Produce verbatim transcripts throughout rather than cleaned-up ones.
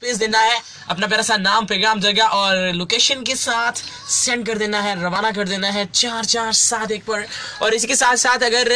भेज देना है, अपना प्यारा सा नाम, पैगाम, जगह और लोकेशन के साथ सेंड कर देना है, रवाना कर देना है चार चार सात एक पर। और इसके साथ साथ अगर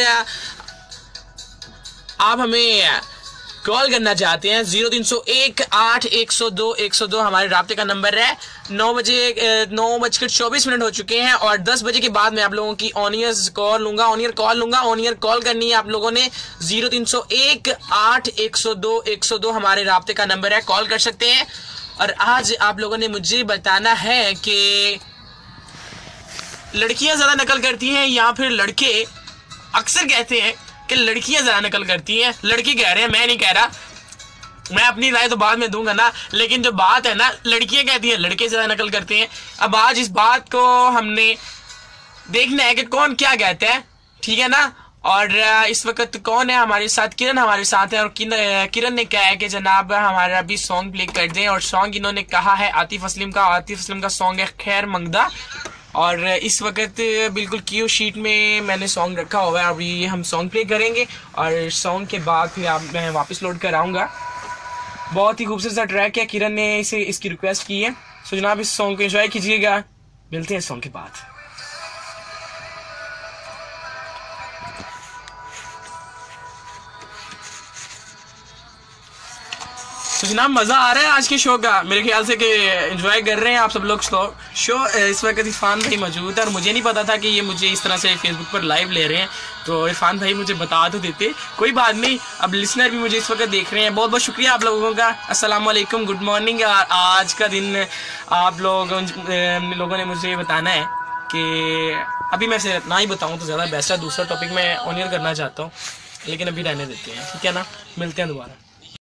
आप हमें कॉल करना चाहते हैं जीरो तीन सौ एक आठ एक सौ दो एक सौ दो हमारे राब्ते का नंबर है। नौ बजे नौ बजकर चौबीस मिनट हो चुके हैं और दस बजे के बाद मैं आप लोगों की ऑन ईयर कॉल लूंगा ऑन ईयर कॉल लूंगा ऑन ईयर कॉल करनी है आप लोगों ने। जीरो तीन सौ एक आठ एक सौ दो एक सौ दो हमारे राब्ते का नंबर है, कॉल कर सकते हैं। और आज आप लोगों ने मुझे बताना है कि लड़कियां ज्यादा नकल करती हैं या फिर लड़के। अक्सर कहते हैं कि लड़कियां ज्यादा नकल करती हैं, लड़की कह रहे हैं, मैं नहीं कह रहा, मैं अपनी राय तो बाद में दूंगा ना, लेकिन जो बात है ना, लड़कियां कहती हैं लड़के ज्यादा नकल करते हैं। अब आज इस बात को हमने देखना है कि कौन क्या कहता है, ठीक है ना। और इस वक्त कौन है हमारे साथ? किरण हमारे साथ है और किरण ने कहा है कि जनाब हमारा भी सॉन्ग प्ले कर दें। और सॉन्ग इन्होंने कहा है आतिफ असलम का, आतिफ असलम का सॉन्ग है खैर मंगदा। और इस वक्त बिल्कुल क्यू शीट में मैंने सॉन्ग रखा हुआ है, अभी हम सॉन्ग प्ले करेंगे और सॉन्ग के बाद फिर आप मैं वापस लोड कर आऊँगा। बहुत ही खूबसूरत सा ट्रैक है, किरण ने इसे इसकी रिक्वेस्ट की है। सो जनाब इस सॉन्ग को एंजॉय कीजिएगा, मिलते हैं सॉन्ग के बाद। तो जनाब मज़ा आ रहा है आज के शो का, मेरे ख्याल से कि एंजॉय कर रहे हैं आप सब लोग शो। इस वक्त इरफान भाई मौजूद है और मुझे नहीं पता था कि ये मुझे इस तरह से फेसबुक पर लाइव ले रहे हैं, तो इरफान भाई मुझे बता तो देते, कोई बात नहीं। अब लिसनर भी मुझे इस वक्त देख रहे हैं, बहुत बहुत शुक्रिया आप लोगों का। अस्सलाम वालेकुम, गुड मॉर्निंग। आज का दिन आप लोग लोगों ने मुझे बताना है कि अभी मैं से ना ही बताऊँ तो ज़्यादा बेस्ट है, दूसरा टॉपिक मैं ऑन एयर करना चाहता हूँ, लेकिन अभी रहने देते हैं, ठीक है ना। मिलते हैं दोबारा।